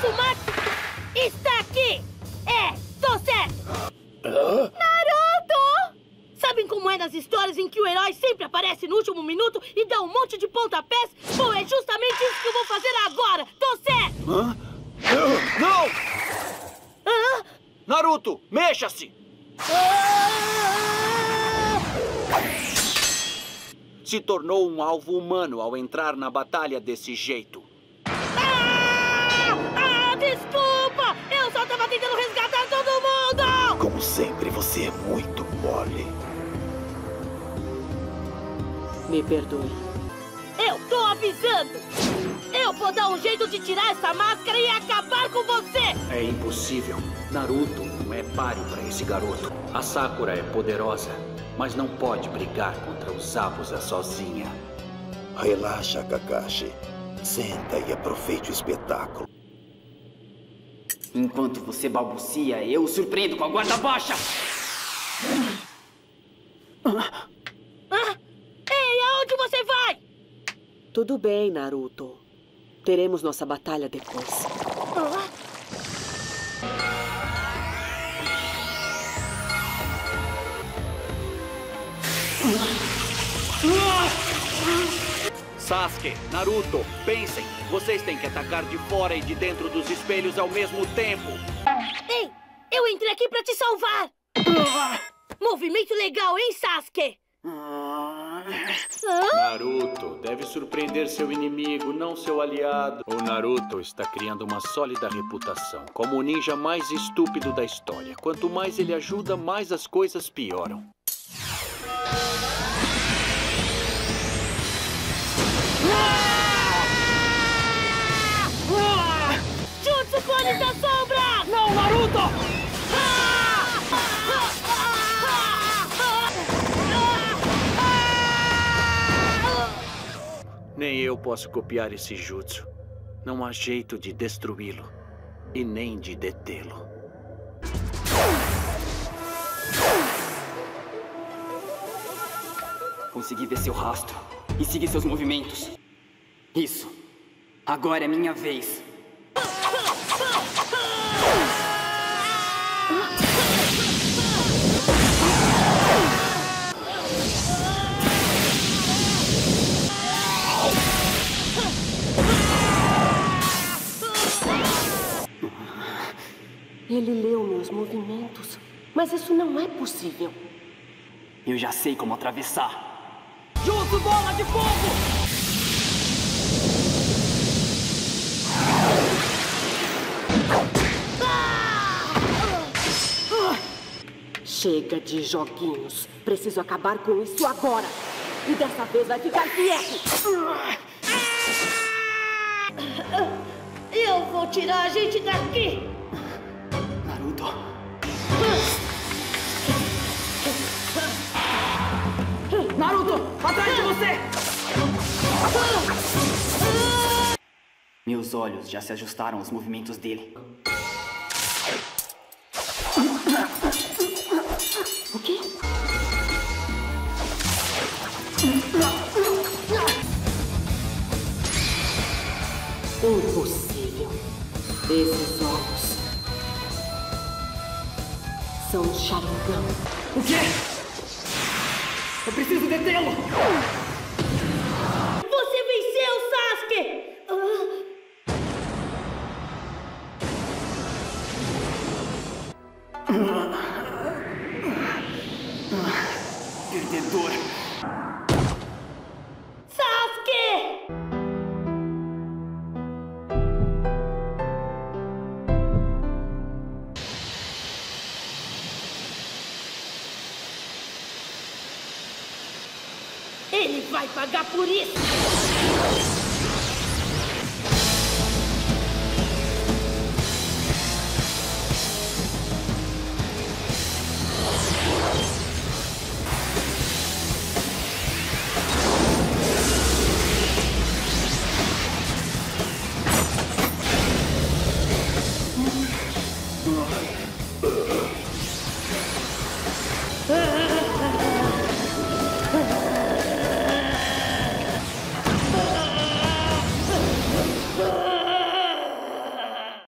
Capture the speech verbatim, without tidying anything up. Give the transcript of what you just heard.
Uzumaki está aqui! É, tô certo! Hã? Naruto! Sabem como é nas histórias em que o herói sempre aparece no último minuto e dá um monte de pontapés? Bom, é justamente isso que eu vou fazer agora! Tô certo! Hã? Não! Hã? Naruto, mexa-se! Se tornou um alvo humano ao entrar na batalha desse jeito. Ah! Ah, desculpa! Eu só tava tentando resgatar todo mundo! Como sempre, você é muito mole. Me perdoe. Eu tô avisando! Eu vou dar um jeito de tirar essa máscara e acabar com você! É impossível. Naruto não é páreo para esse garoto. A Sakura é poderosa, mas não pode brigar contra os Zabuza sozinha. Relaxa, Kakashi. Senta e aproveite o espetáculo. Enquanto você balbucia, eu o surpreendo com a guarda baixa! Ah! Ei, aonde você vai? Tudo bem, Naruto. Teremos nossa batalha depois. Ah! Sasuke, Naruto, pensem. Vocês têm que atacar de fora e de dentro dos espelhos ao mesmo tempo. Ei, eu entrei aqui pra te salvar! Movimento legal, hein, Sasuke? Hã? Naruto deve surpreender seu inimigo, não seu aliado. O Naruto está criando uma sólida reputação como o ninja mais estúpido da história. Quanto mais ele ajuda, mais as coisas pioram. Jutsu Clone da Sombra! Não, Naruto! Nem eu posso copiar esse jutsu. Não há jeito de destruí-lo e nem de detê-lo. Consegui ver seu rastro e seguir seus movimentos. Isso. Agora é minha vez. Ele leu meus movimentos. Mas isso não é possível. Eu já sei como atravessar. Jutsu Bola de Fogo! Chega de joguinhos. Preciso acabar com isso agora. E dessa vez vai ficar quieto. Eu vou tirar a gente daqui! Naruto. Naruto! Atrás de você! Meus olhos já se ajustaram aos movimentos dele. O quê? Impossível. Esses olhos são um Sharingan. O quê? Eu preciso detê-lo! Você venceu, Sasuke! Perdedor! Sasuke! Ele vai pagar por isso!